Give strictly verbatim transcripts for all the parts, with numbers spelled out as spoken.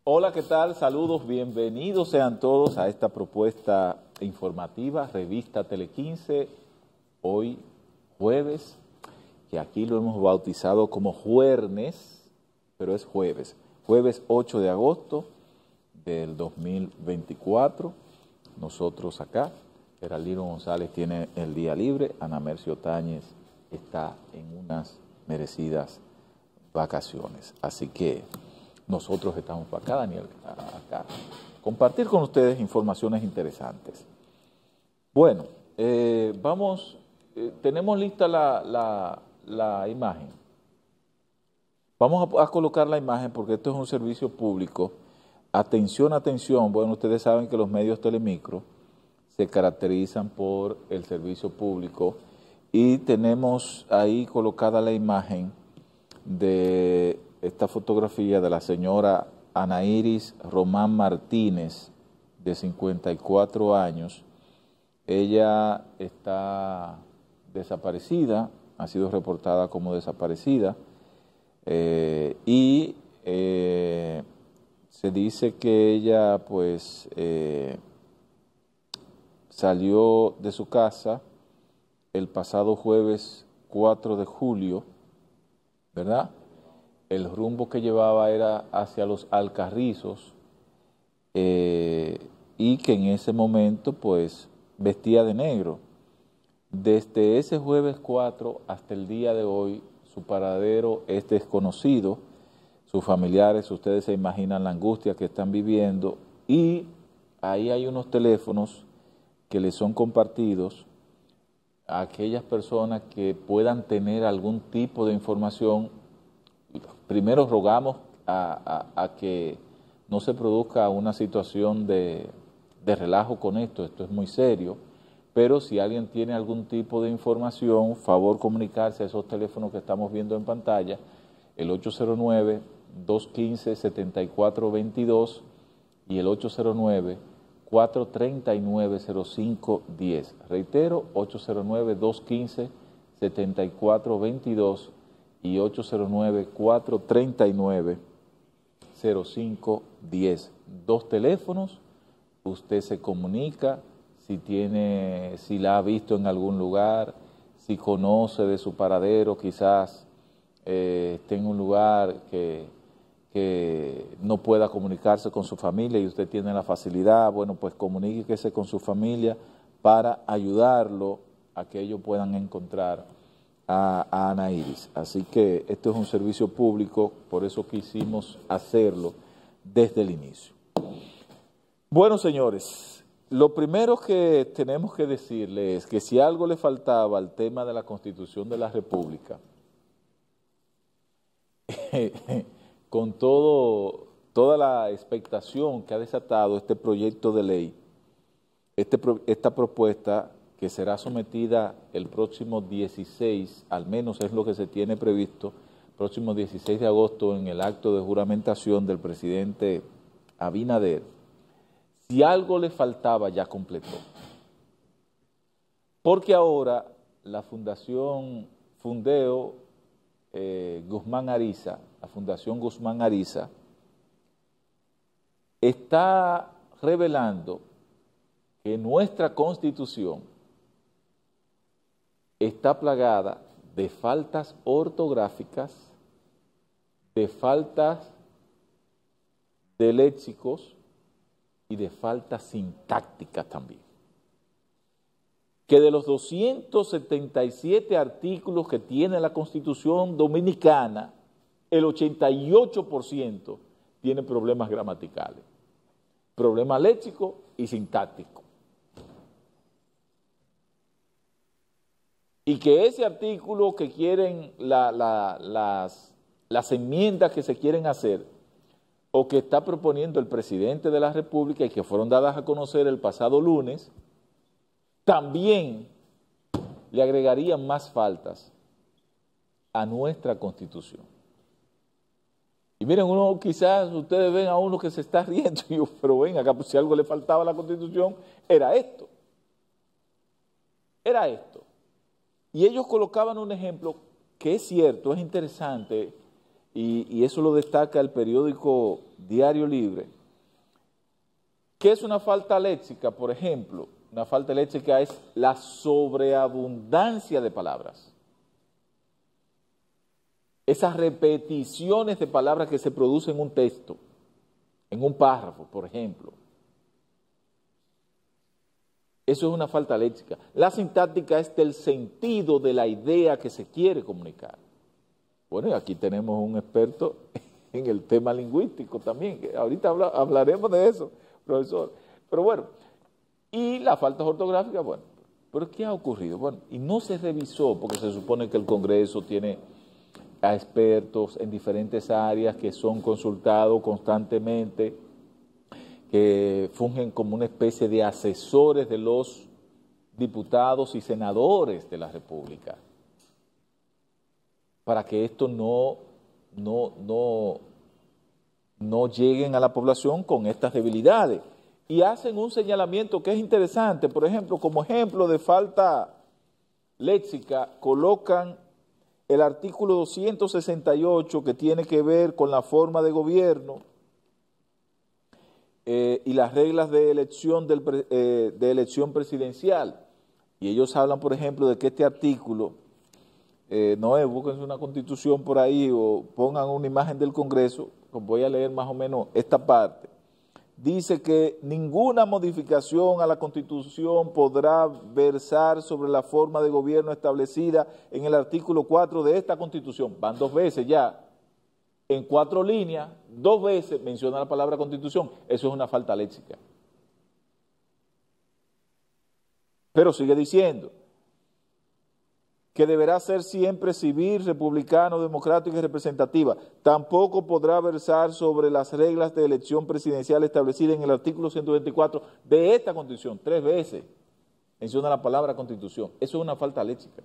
Hola, ¿qué tal? Saludos, bienvenidos sean todos a esta propuesta informativa, revista Tele quince, hoy jueves, que aquí lo hemos bautizado como juernes, pero es jueves, jueves ocho de agosto del dos mil veinticuatro, nosotros acá, Geraldino González tiene el día libre, Ana Mercio Táñez está en unas merecidas vacaciones, así que nosotros estamos para acá, Daniel, acá, compartir con ustedes informaciones interesantes. Bueno, eh, vamos, eh, tenemos lista la, la, la imagen. Vamos a, a colocar la imagen porque esto es un servicio público. Atención, atención, bueno, ustedes saben que los medios telemicro se caracterizan por el servicio público y tenemos ahí colocada la imagen de esta fotografía de la señora Ana Iris Román Martínez, de cincuenta y cuatro años. Ella está desaparecida, ha sido reportada como desaparecida, eh, y eh, se dice que ella pues eh, salió de su casa el pasado jueves cuatro de julio, ¿verdad? El rumbo que llevaba era hacia los Alcarrizos, eh, y que en ese momento pues vestía de negro. Desde ese jueves cuatro hasta el día de hoy su paradero es desconocido, sus familiares, ustedes se imaginan la angustia que están viviendo, y ahí hay unos teléfonos que les son compartidos a aquellas personas que puedan tener algún tipo de información. Primero rogamos a, a, a que no se produzca una situación de, de relajo con esto, esto es muy serio, pero si alguien tiene algún tipo de información, favor comunicarse a esos teléfonos que estamos viendo en pantalla, el ocho cero nueve, dos uno cinco, siete cuatro dos dos y el ocho cero nueve, cuatro tres nueve, cero cinco uno cero. Reitero, ocho cero nueve, dos uno cinco, siete cuatro dos dos y ocho cero nueve, cuatro tres nueve, cero cinco uno cero. Dos teléfonos, usted se comunica, si tiene, si la ha visto en algún lugar, si conoce de su paradero, quizás eh, esté en un lugar que, que no pueda comunicarse con su familia y usted tiene la facilidad, bueno, pues comuníquese con su familia para ayudarlo a que ellos puedan encontrar a, a Ana Iris. Así que esto es un servicio público, por eso quisimos hacerlo desde el inicio. Bueno, señores, lo primero que tenemos que decirle es que si algo le faltaba al tema de la Constitución de la República, con todo, toda la expectación que ha desatado este proyecto de ley, este, esta propuesta que será sometida el próximo dieciséis, al menos es lo que se tiene previsto, próximo dieciséis de agosto en el acto de juramentación del presidente Abinader, si algo le faltaba ya completó. Porque ahora la Fundación Fundeo eh, Guzmán Ariza, la Fundación Guzmán Ariza, está revelando que nuestra Constitución está plagada de faltas ortográficas, de faltas de léxicos y de faltas sintácticas también. Que de los doscientos setenta y siete artículos que tiene la Constitución Dominicana, el ochenta y ocho por ciento tiene problemas gramaticales, problemas léxicos y sintácticos. Y que ese artículo que quieren, la, la, las, las enmiendas que se quieren hacer, o que está proponiendo el presidente de la República y que fueron dadas a conocer el pasado lunes, también le agregarían más faltas a nuestra Constitución. Y miren, uno quizás ustedes ven a uno que se está riendo, y yo, pero ven acá, pues si algo le faltaba a la Constitución, era esto. Era esto. Y ellos colocaban un ejemplo que es cierto, es interesante, y, y eso lo destaca el periódico Diario Libre. ¿Qué es una falta léxica? Por ejemplo, una falta léxica es la sobreabundancia de palabras. Esas repeticiones de palabras que se producen en un texto, en un párrafo, por ejemplo. Eso es una falta léxica. La sintáctica es del sentido de la idea que se quiere comunicar. Bueno, y aquí tenemos un experto en el tema lingüístico también, que ahorita habla, hablaremos de eso, profesor. Pero bueno, y las faltas ortográficas, bueno, ¿pero qué ha ocurrido? Bueno, y no se revisó, porque se supone que el Congreso tiene a expertos en diferentes áreas que son consultados constantemente, que fungen como una especie de asesores de los diputados y senadores de la República, para que esto no, no, no, no lleguen a la población con estas debilidades. Y hacen un señalamiento que es interesante, por ejemplo, como ejemplo de falta léxica, colocan el artículo doscientos sesenta y ocho que tiene que ver con la forma de gobierno eh, y las reglas de elección, del, eh, de elección presidencial. Y ellos hablan, por ejemplo, de que este artículo, eh, no es, busquen una constitución por ahí o pongan una imagen del Congreso, voy a leer más o menos esta parte. Dice que ninguna modificación a la Constitución podrá versar sobre la forma de gobierno establecida en el artículo cuatro de esta Constitución. Van dos veces ya, en cuatro líneas, dos veces menciona la palabra Constitución. Eso es una falta léxica. Pero sigue diciendo que deberá ser siempre civil, republicano, democrática y representativa. Tampoco podrá versar sobre las reglas de elección presidencial establecidas en el artículo ciento veinticuatro de esta Constitución. Tres veces menciona la palabra Constitución. Eso es una falta léxica.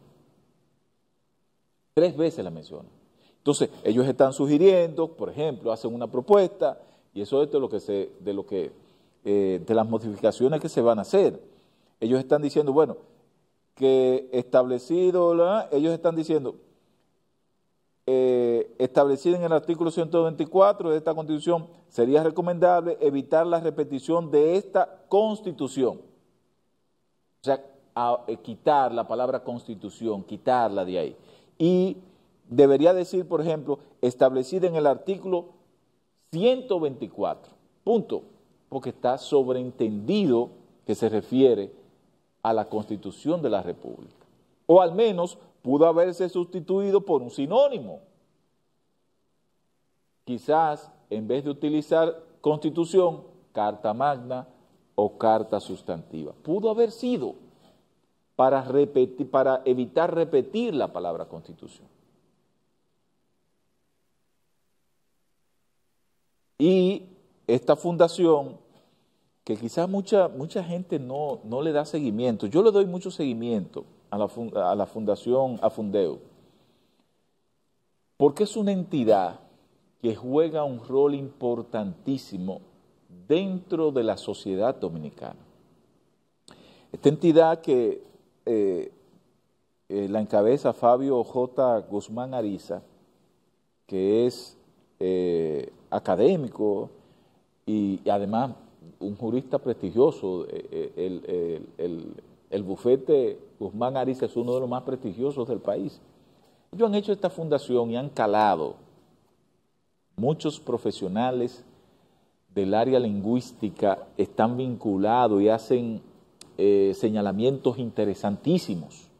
Tres veces la menciona. Entonces, ellos están sugiriendo, por ejemplo, hacen una propuesta, y eso es de lo que se, de lo que, eh, de las modificaciones que se van a hacer. Ellos están diciendo, bueno, que establecido, ¿verdad? Ellos están diciendo, eh, establecido en el artículo ciento veinticuatro de esta Constitución, sería recomendable evitar la repetición de esta Constitución. O sea, a, a quitar la palabra Constitución, quitarla de ahí. Y debería decir, por ejemplo, establecida en el artículo ciento veinticuatro, punto, porque está sobreentendido que se refiere a la Constitución de la República. O al menos pudo haberse sustituido por un sinónimo. Quizás, en vez de utilizar Constitución, Carta Magna o Carta Sustantiva. Pudo haber sido para, repetir, para evitar repetir la palabra Constitución. Y esta fundación, que quizás mucha, mucha gente no, no le da seguimiento. Yo le doy mucho seguimiento a la, a la Fundación Afundeu, porque es una entidad que juega un rol importantísimo dentro de la sociedad dominicana. Esta entidad que eh, eh, la encabeza Fabio J. Guzmán Ariza, que es eh, académico y, y además un jurista prestigioso. El, el, el, el bufete Guzmán Ariza es uno de los más prestigiosos del país. Ellos han hecho esta fundación y han calado muchos profesionales del área lingüística, están vinculados y hacen eh, señalamientos interesantísimos.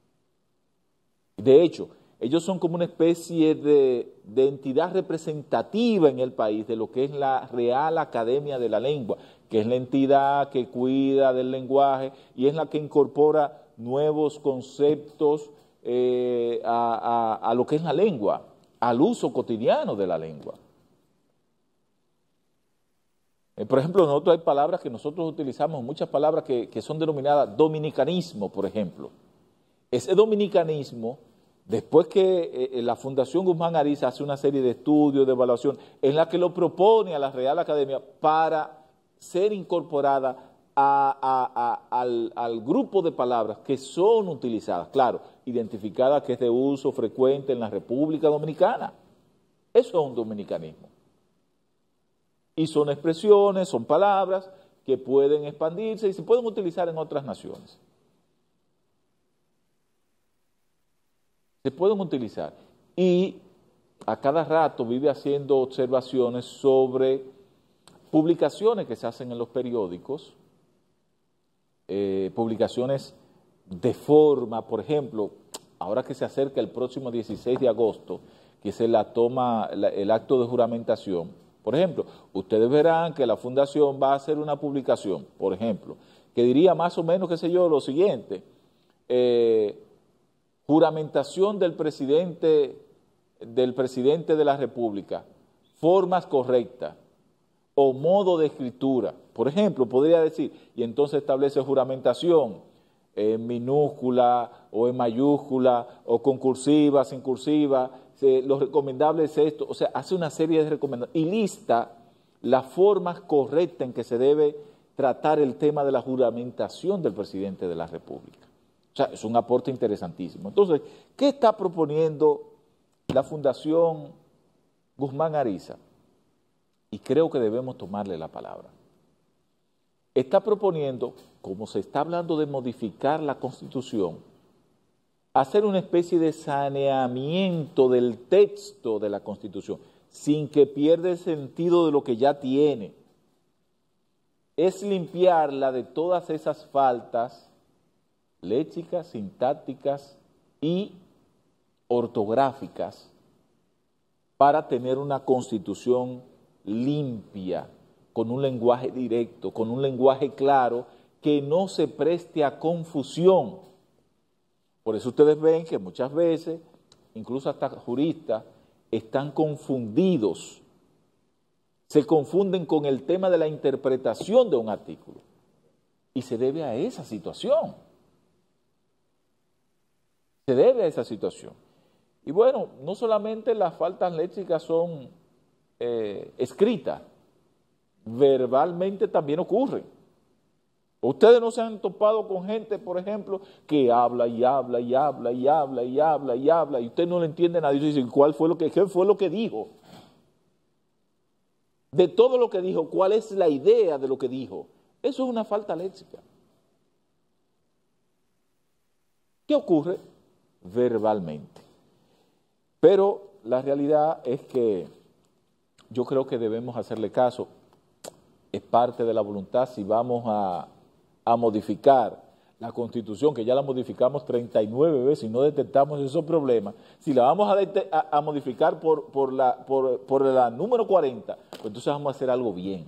De hecho, ellos son como una especie de, de entidad representativa en el país de lo que es la Real Academia de la Lengua, que es la entidad que cuida del lenguaje y es la que incorpora nuevos conceptos eh, a, a, a lo que es la lengua, al uso cotidiano de la lengua. Eh, por ejemplo, nosotros hay palabras que nosotros utilizamos, muchas palabras que, que son denominadas dominicanismo, por ejemplo. Ese dominicanismo, después que eh, la Fundación Guzmán Ariza hace una serie de estudios, de evaluación, en la que lo propone a la Real Academia para ser incorporada a, a, a, al, al grupo de palabras que son utilizadas, claro, identificadas que es de uso frecuente en la República Dominicana. Eso es un dominicanismo. Y son expresiones, son palabras que pueden expandirse y se pueden utilizar en otras naciones. Se pueden utilizar. Y a cada rato vive haciendo observaciones sobre publicaciones que se hacen en los periódicos, eh, publicaciones de forma, por ejemplo, ahora que se acerca el próximo dieciséis de agosto, que se la toma la, el acto de juramentación, por ejemplo, ustedes verán que la Fundación va a hacer una publicación, por ejemplo, que diría más o menos, qué sé yo, lo siguiente, eh, juramentación del presidente, del presidente de la República, formas correctas o modo de escritura. Por ejemplo, podría decir, y entonces establece juramentación en minúscula o en mayúscula o con cursiva, sin cursiva, se, lo recomendable es esto, o sea, hace una serie de recomendaciones y lista las formas correctas en que se debe tratar el tema de la juramentación del presidente de la República. O sea, es un aporte interesantísimo. Entonces, ¿qué está proponiendo la Fundación Guzmán Ariza? Y creo que debemos tomarle la palabra. Está proponiendo, como se está hablando de modificar la Constitución, hacer una especie de saneamiento del texto de la Constitución, sin que pierda el sentido de lo que ya tiene. Es limpiarla de todas esas faltas léxicas, sintácticas y ortográficas para tener una Constitución limpia, con un lenguaje directo, con un lenguaje claro, que no se preste a confusión. Por eso ustedes ven que muchas veces, incluso hasta juristas, están confundidos, se confunden con el tema de la interpretación de un artículo. Y se debe a esa situación. Se debe a esa situación. Y bueno, no solamente las faltas léxicas son eh, escritas, verbalmente también ocurren. Ustedes no se han topado con gente, por ejemplo, que habla y habla y habla y habla y habla y habla y usted no le entiende nada y dice, ¿cuál fue lo que, qué fue lo que dijo? De todo lo que dijo, ¿cuál es la idea de lo que dijo? Eso es una falta léxica. ¿Qué ocurre? Verbalmente. Pero la realidad es que yo creo que debemos hacerle caso. Es parte de la voluntad. Si vamos a, a modificar la Constitución, que ya la modificamos treinta y nueve veces y no detectamos esos problemas, si la vamos a, a, a modificar por, por, la, por, por la número cuarenta, pues entonces vamos a hacer algo bien.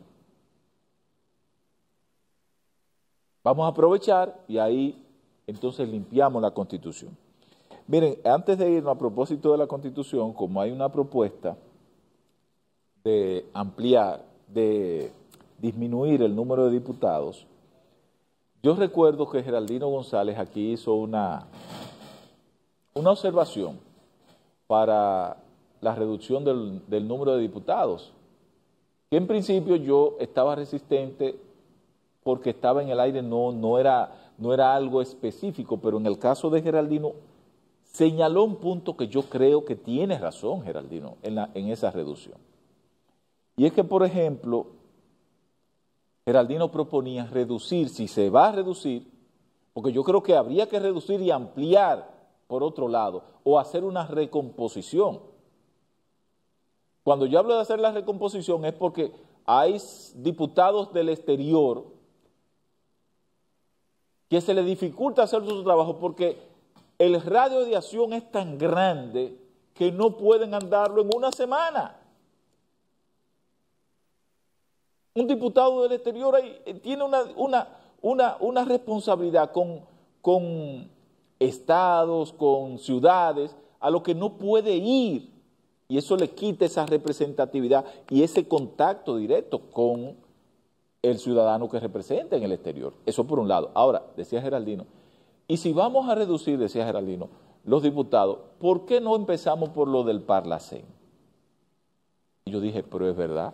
Vamos a aprovechar y ahí entonces limpiamos la Constitución. Miren, antes de irnos a propósito de la Constitución, como hay una propuesta de ampliar, de disminuir el número de diputados, yo recuerdo que Geraldino González aquí hizo una, una observación para la reducción del, del número de diputados, que en principio yo estaba resistente porque estaba en el aire, no, no, era, no era algo específico, pero en el caso de Geraldino señaló un punto que yo creo que tiene razón Geraldino en, la, en esa reducción. Y es que, por ejemplo, Geraldino proponía reducir, si se va a reducir, porque yo creo que habría que reducir y ampliar por otro lado, o hacer una recomposición. Cuando yo hablo de hacer la recomposición es porque hay diputados del exterior que se les dificulta hacer su trabajo porque el radio de acción es tan grande que no pueden andarlo en una semana. Un diputado del exterior tiene una, una, una, una responsabilidad con, con estados, con ciudades, a lo que no puede ir. Y eso le quita esa representatividad y ese contacto directo con el ciudadano que representa en el exterior. Eso por un lado. Ahora, decía Geraldino, y si vamos a reducir, decía Geraldino, los diputados, ¿por qué no empezamos por lo del Parlacén? Y yo dije, pero es verdad.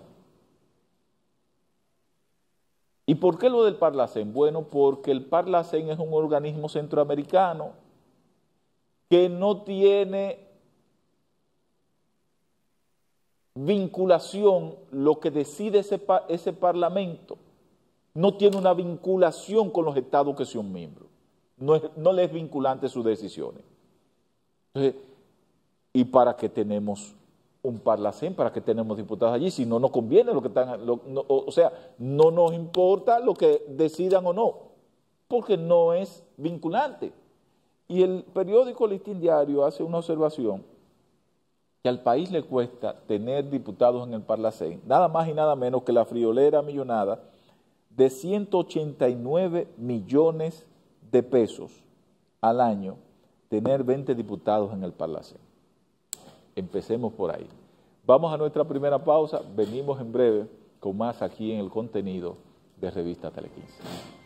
¿Y por qué lo del Parlacén? Bueno, porque el Parlacén es un organismo centroamericano que no tiene vinculación lo que decide ese, ese parlamento. No tiene una vinculación con los estados que son miembros. No, es, no le es vinculante sus decisiones. Entonces, ¿y para qué tenemos un Parlacén? ¿Para qué tenemos diputados allí? Si no nos conviene lo que están... Lo, no, o sea, no nos importa lo que decidan o no, porque no es vinculante. Y el periódico Listín Diario hace una observación que al país le cuesta tener diputados en el Parlacén, nada más y nada menos que la friolera millonada de ciento ochenta y nueve millones de pesos al año, tener veinte diputados en el Parlacén. Empecemos por ahí. Vamos a nuestra primera pausa, venimos en breve con más aquí en el contenido de Revista Tele quince.